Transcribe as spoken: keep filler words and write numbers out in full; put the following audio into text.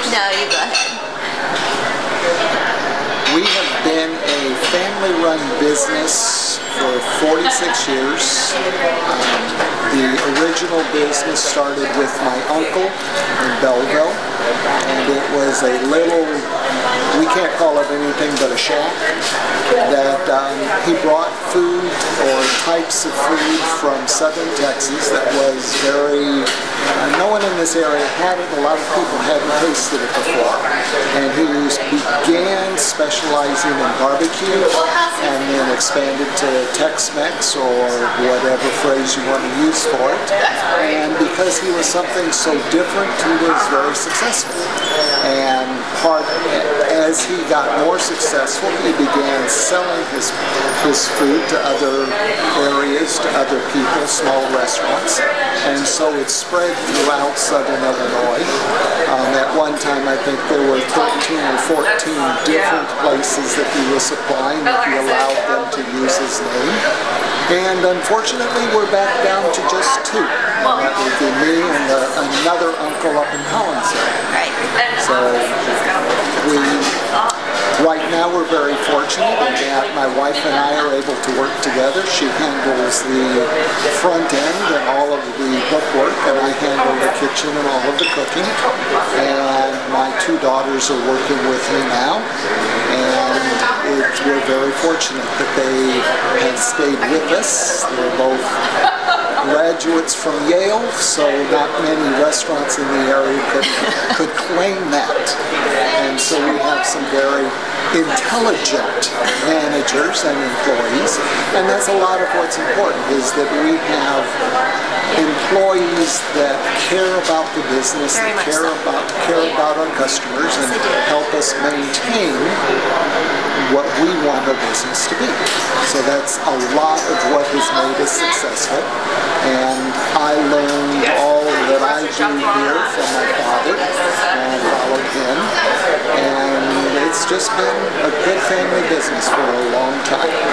No, you go ahead. We have been a family-run business for forty-six years. Um, the original business started with my uncle in Belleville, and it was a little, we can't call it anything but a shack, that um, he brought food or types of food from southern Texas that was very, uh, no one in this area had it, a lot of people hadn't tasted it before, and he began specializing in barbecue and then expanded to Tex-Mex or whatever phrase you want to use for it. And because he was something so different, he was very successful. And part, as he got more successful, he began selling his, his food to other areas, to other people, small restaurants. And so it spread throughout southern Illinois. Um, at one time, I think there were thirteen or fourteen different places that he was supplying, that he allowed them to use his name. And unfortunately, we're back down to just two. And that would be me and uh, another uncle up in Collinsville. Right. So we, right now we're very fortunate in that my wife and I are able to work together. She handles the front end and all of the bookwork, and I handle the kitchen and all of the cooking. And my two daughters are working with me now, and it, we're very fortunate that they have stayed with us. They're both graduates from Yale, so not many restaurants in the area could, could claim that. And so we have some very intelligent managers and employees, and that's a lot of what's important, is that we have employees that care about the business, that care about, care about our customers, and help us maintain what we want our business to be. So that's a lot of what has made us successful. And I learned all that I do here from my father, and I followed him. And it's just been a good family business for a long time.